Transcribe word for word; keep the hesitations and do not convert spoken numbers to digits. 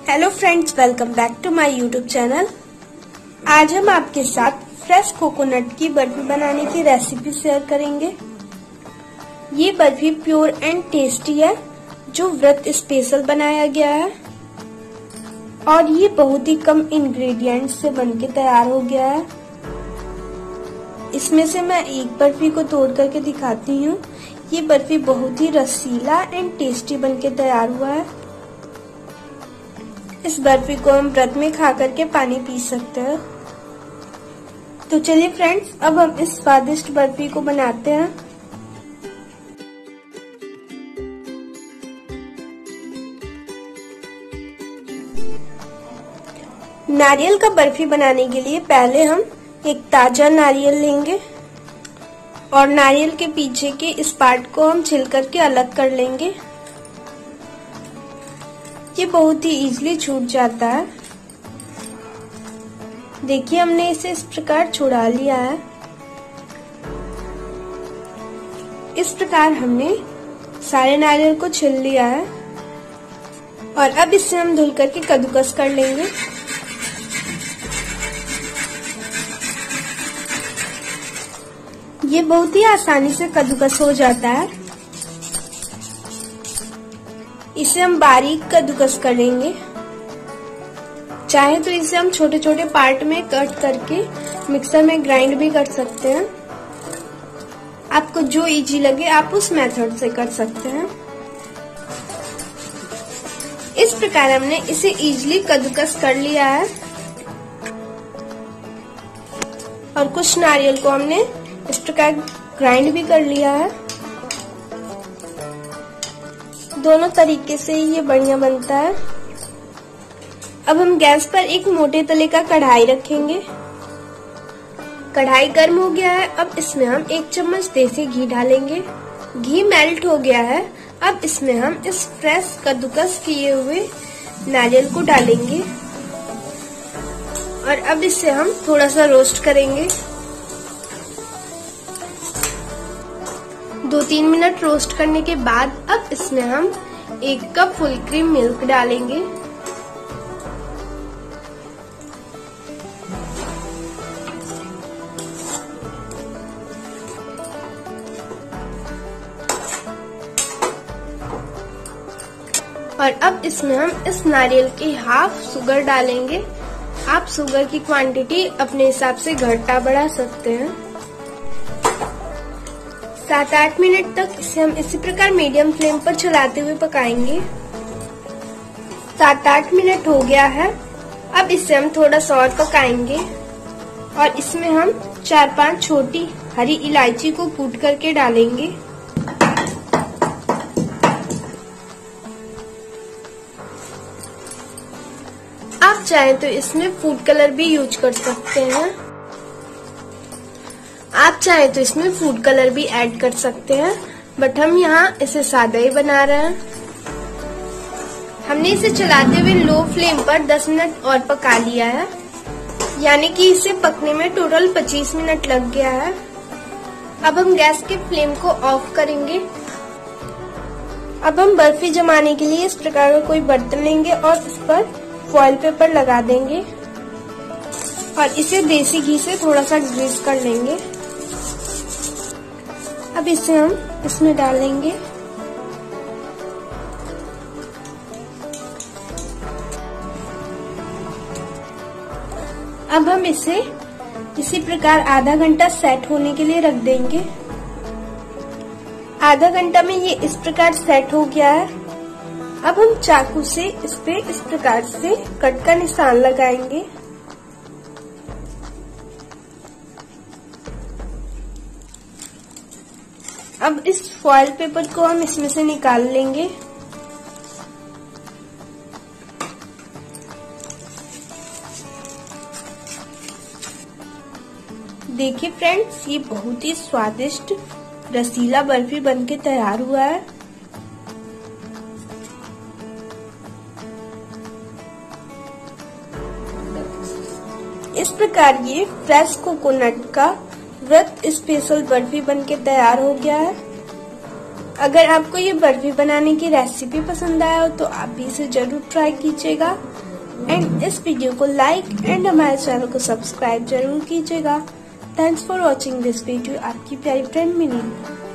Hello friends, welcome back to my YouTube channel. आज हम आपके साथ फ्रेश कोकोनट की बर्फी बनाने की रेसिपी शेयर करेंगे। ये बर्फी प्योर एंड टेस्टी है, जो व्रत स्पेशल बनाया गया है और ये बहुत ही कम इंग्रेडिएंट्स से बनके तैयार हो गया है। इसमें से मैं एक बर्फी को तोड़ करके दिखाती हूँ। ये बर्फी बहुत ही रसीला एंड टेस्टी बनके तैयार हुआ है। इस बर्फी को हम व्रत में खा करके पानी पी सकते हैं। तो चलिए फ्रेंड्स, अब हम इस स्वादिष्ट बर्फी को बनाते हैं। नारियल का बर्फी बनाने के लिए पहले हम एक ताजा नारियल लेंगे और नारियल के पीछे के इस पार्ट को हम छिल करके अलग कर लेंगे। ये बहुत ही इजीली छूट जाता है। देखिए, हमने इसे इस प्रकार छुड़ा लिया है। इस प्रकार हमने सारे नारियल को छिल लिया है और अब इसे हम धुल करके कद्दूकस कर लेंगे। ये बहुत ही आसानी से कद्दूकस हो जाता है। इसे हम बारीक कद्दूकस करेंगे। चाहे तो इसे हम छोटे छोटे पार्ट में कट करके मिक्सर में ग्राइंड भी कर सकते हैं। आपको जो इजी लगे आप उस मेथड से कर सकते हैं। इस प्रकार हमने इसे इजीली कद्दूकस कर लिया है और कुछ नारियल को हमने इस प्रकार ग्राइंड भी कर लिया है। दोनों तरीके से ये बढ़िया बनता है। अब हम गैस पर एक मोटे तले का कढ़ाई रखेंगे। कढ़ाई गर्म हो गया है। अब इसमें हम एक चम्मच देसी घी डालेंगे। घी मेल्ट हो गया है। अब इसमें हम इस फ्रेश कद्दूकस किए हुए नारियल को डालेंगे और अब इसे हम थोड़ा सा रोस्ट करेंगे। दो तीन मिनट रोस्ट करने के बाद अब इसमें हम एक कप फुल क्रीम मिल्क डालेंगे। और अब इसमें हम इस नारियल की हाफ शुगर डालेंगे। आप शुगर की क्वांटिटी अपने हिसाब से घटा बढ़ा सकते हैं। सात आठ मिनट तक इसे हम इसी प्रकार मीडियम फ्लेम पर चलाते हुए पकाएंगे। सात आठ मिनट हो गया है। अब इसे हम थोड़ा सा और पकाएंगे और इसमें हम चार पांच छोटी हरी इलायची को कूट करके डालेंगे। आप चाहें तो इसमें फूड कलर भी यूज कर सकते हैं। आप चाहें तो इसमें फूड कलर भी ऐड कर सकते हैं, बट हम यहाँ इसे सादा ही बना रहे हैं। हमने इसे चलाते हुए लो फ्लेम पर दस मिनट और पका लिया है, यानी कि इसे पकने में टोटल पच्चीस मिनट लग गया है। अब हम गैस के फ्लेम को ऑफ करेंगे। अब हम बर्फी जमाने के लिए इस प्रकार का कोई बर्तन लेंगे और इस पर फॉइल पेपर लगा देंगे और इसे देसी घी से थोड़ा सा ग्रीस कर लेंगे। अब इसे हम इसमें डालेंगे। अब हम इसे इसी प्रकार आधा घंटा सेट होने के लिए रख देंगे। आधा घंटा में ये इस प्रकार सेट हो गया है। अब हम चाकू से इस पे इस प्रकार से कट का निशान लगाएंगे। अब इस फॉइल पेपर को हम इसमें से निकाल लेंगे। देखिए फ्रेंड्स, ये बहुत ही स्वादिष्ट रसीला बर्फी बनके तैयार हुआ है। इस प्रकार ये फ्रेश कोकोनट का व्रत स्पेशल बर्फी बनके तैयार हो गया है। अगर आपको ये बर्फी बनाने की रेसिपी पसंद आया हो तो आप भी इसे जरूर ट्राई कीजिएगा एंड इस वीडियो को लाइक एंड हमारे चैनल को सब्सक्राइब जरूर कीजिएगा। Thanks for watching this video. आपकी प्यारी फ्रेंड मिनी।